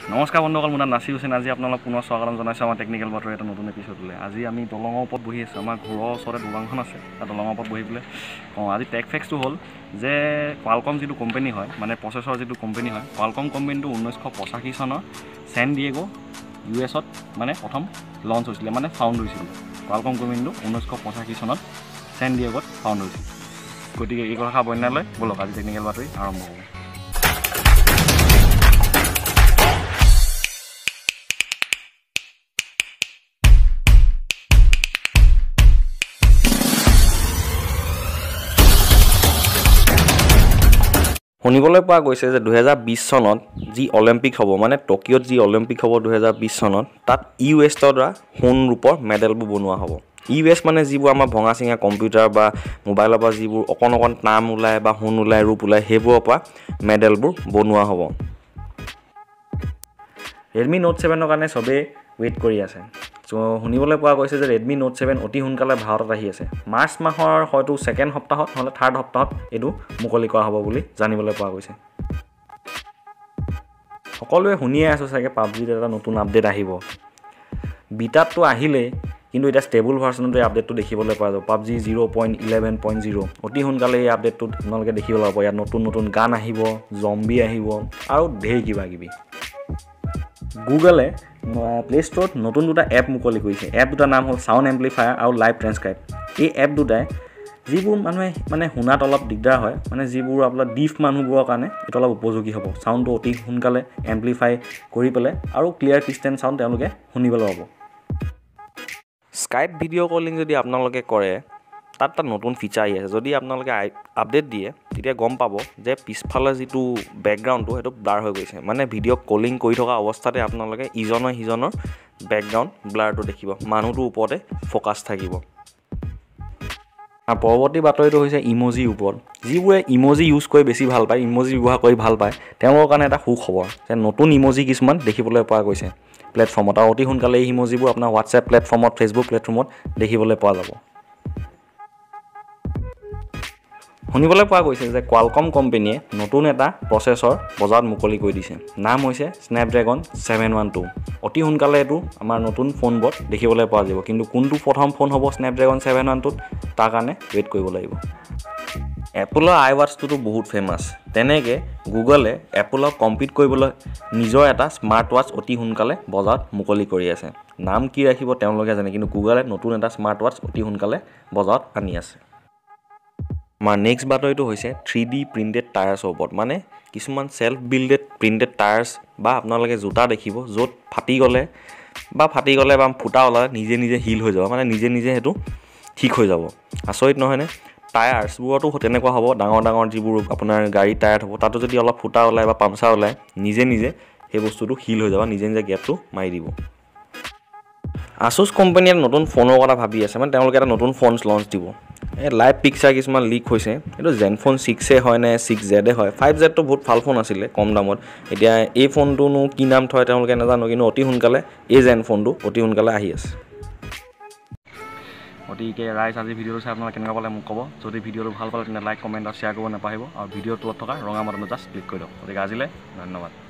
নমস্কাৰ বন্ধুসকল, মোৰ নাম নাছিৰ হুছেইন। আজি আপোনালোক পুনৰ স্বাগতম জনাইছোঁ আমাৰ টেকনিকেল বাতৰি এটা নতুন এপিছডলৈ। আজি আমি দলঙৰ ওপৰত বহি আছোঁ। আমাৰ ঘৰৰ ওচৰতে দলংখন আছে, তাৰ দলঙৰ ওপৰত বহি পেলাই আজি টেক ফেক্সটো হ'ল যে কোৱালকম যিটো কোম্পানী হয়, মানে প্ৰচেছৰ যিটো কোম্পানী হয়, কোৱালকম কোম্পানীটো 1985 চনৰ ছেন ডিয়েগো US-ত মানে প্ৰথম লঞ্চ হৈছিলে, মানে ফাউণ্ড হৈছিল। কোৱালকম কোম্পানীটো 1985 চনত ছেন ডিয়েগোত ফাউণ্ড হৈছিল। গতিকে এই কথা বৰ্ণনালৈ ব'লক আজি টেকনিকেল বাতৰি আৰম্ভ হ'ব। শুনিবলৈ পোৱা গৈছে যে 2020 চনত যি অলিম্পিক হ'ব, মানে টকিঅ'ত যি অলিম্পিক হ'ব 2020 চনত, তাত US-ৰ দ্বাৰা সোণ ৰূপৰ মেডেলবোৰ বনোৱা হ'ব। US মানে যিবোৰ আমাৰ ভঙা চিঙা কম্পিউটাৰ বা মোবাইলৰ পৰা যিবোৰ অকণ নাম ওলায় বা সোণ ওলায়, ৰূপ ওলায়, সেইবোৰৰ পৰা মেডেলবোৰ বনোৱা হ'ব। ৰেডমি নোট 7ৰ কাৰণে চবেই ৱেইট কৰি আছে। চ' শুনিবলৈ পোৱা গৈছে যে ৰেডমি নোট 7 অতি সোনকালে ভাৰতত আহি আছে। মাৰ্চ মাহৰ হয়তো ছেকেণ্ড সপ্তাহত নহ'লে থাৰ্ড সপ্তাহত এইটো মুকলি কৰা হ'ব বুলি জানিবলৈ পোৱা গৈছে। সকলোৱে শুনিয়ে আছোঁ চাগে পাবজিত এটা নতুন আপডেট আহিব। বিটাতটো আহিলেই, কিন্তু এতিয়া ষ্টেবল ভাৰ্চনতো এই আপডেটটো দেখিবলৈ পোৱা যাব। পাবজি 0.11.0 অতি সোনকালে এই আপডেটটোত আপোনালোকে দেখিবলৈ পাব। ইয়াত নতুন নতুন গান আহিব, জম্বি আহিব আৰু ঢেৰ কিবা কিবি। গুগলে প্লে ষ্ট'ৰত নতুন দুটা এপ মুকলি কৰিছে। এপ দুটাৰ নাম হ'ল ছাউণ্ড এম্প্লিফায়াৰ আৰু লাইভ ট্ৰেন্সক্ৰাইব। এই এপ দুটাই যিবোৰ মানুহে মানে শুনাত অলপ দিগদাৰ হয়, মানে যিবোৰ আপোনাৰ ডিফ মানুহবোৰৰ কাৰণে এইটো অলপ উপযোগী হ'ব। ছাউণ্ডটো অতি সোনকালে এম্প্লিফাই কৰি পেলাই আৰু ক্লিয়াৰ ক্ৰিষ্টেণ্ট ছাউণ্ড তেওঁলোকে শুনিবলৈ পাব। স্কাইপ ভিডিঅ' কলিং যদি আপোনালোকে কৰে, তাত এটা নতুন ফিচাৰ আহি আছে। যদি আপোনালোকে আপডেট দিয়ে, তেতিয়া গম পাব যে পিছফালে যিটো বেকগ্ৰাউণ্ডটো সেইটো ব্লাৰ হৈ গৈছে। মানে ভিডিঅ' কলিং কৰি থকা অৱস্থাতে আপোনালোকে ইজনৰ সিজনৰ বেকগ্ৰাউণ্ড ব্লাৰটো দেখিব, মানুহটোৰ ওপৰতে ফ'কাছ থাকিব। আৰু পৰৱৰ্তী বাতৰিটো হৈছে ইম'জিৰ ওপৰত। যিবোৰে ইম'জি ইউজ কৰি বেছি ভাল পায়, ইম'জি ব্যৱহাৰ কৰি ভাল পায়, তেওঁলোকৰ কাৰণে এটা সুখবৰ যে নতুন ইম'জি কিছুমান দেখিবলৈ পোৱা গৈছে প্লেটফৰ্মত। আৰু অতি সোনকালে এই ইম'জিবোৰ আপোনাৰ হোৱাটছএপ প্লেটফৰ্মত, ফেচবুক প্লেটফৰ্মত দেখিবলৈ পোৱা যাব। শুনিবলৈ পোৱা গৈছে যে কোৱালকম কোম্পানীয়ে নতুন এটা প্ৰচেছৰ বজাৰত মুকলি কৰি দিছে। নাম হৈছে স্নেপড্ৰেগন 712। অতি সোনকালে এইটো আমাৰ নতুন ফোনবোৰত দেখিবলৈ পোৱা যাব। কিন্তু কোনটো প্ৰথম ফোন হ'ব স্নেপড্ৰেগন 712ত, তাৰ কাৰণে ৱেইট কৰিব লাগিব। এপলৰ আইৱাটছটোতো বহুত ফেমাছ। তেনেকৈ গুগলে এপলক কম্পিট কৰিবলৈ নিজৰ এটা স্মাৰ্ট ৱাটছ অতি সোনকালে বজাৰত মুকলি কৰি আছে। নাম কি ৰাখিব তেওঁলোকে জানে, কিন্তু গুগলে নতুন এটা স্মাৰ্ট ৱাটছ অতি সোনকালে বজাৰত আনি আছে। আমাৰ নেক্সট বাতৰিটো হৈছে 3D প্ৰিণ্টেড টায়াৰ্ছৰ ওপৰত। মানে কিছুমান ছেল্ফ বিল্ডেড প্ৰিণ্টেড টায়াৰ্ছ বা আপোনালোকে জোতা দেখিব, য'ত ফাটি গ'লে বা ফুটা ওলালে নিজে নিজে হিল হৈ যাব, মানে নিজে নিজে সেইটো ঠিক হৈ যাব। আচৰিত নহয়নে? টায়াৰ্ছবোৰতো তেনেকুৱা হ'ব। ডাঙৰ ডাঙৰ যিবোৰ আপোনাৰ গাড়ীৰ টায়াৰ হ'ব, তাতো যদি অলপ ফুটা ওলায় বা পামচাৰ ওলায়, নিজে নিজে সেই বস্তুটো হিল হৈ যাব, নিজে নিজে গেপটো মাৰি দিব। আছুছ কোম্পানীয়ে নতুন ফোনৰ কথা ভাবি আছে। মানে তেওঁলোকে এটা নতুন ফোন লঞ্চ দিব। এই লাইভ পিকচাৰ কিছুমান লিক হৈছে। এইটো জেনফোন 6 হয় নে 6Z হয়। 5Zটো বহুত ভাল ফোন আছিলে কম দামত। এতিয়া এই ফোনটোনো কি নাম থয় তেওঁলোকে নাজানো, কিন্তু অতি সোনকালে এই জেনফোনটো অতি সোনকালে আহি আছে। গতিকে ৰাইজ, আজি ভিডিঅ'টো চাই আপোনালোকে কেনেকুৱা পালে মোক ক'ব। যদি ভিডিঅ'টো ভাল পালে তেন্তে লাইক, কমেণ্ট আৰু শ্বেয়াৰ কৰিব নাপাহৰিব। আৰু ভিডিঅ'টোত থকা ৰঙা বাটনটো জাষ্ট ক্লিক কৰি দিয়ক। গতিকে আজিলৈ ধন্যবাদ।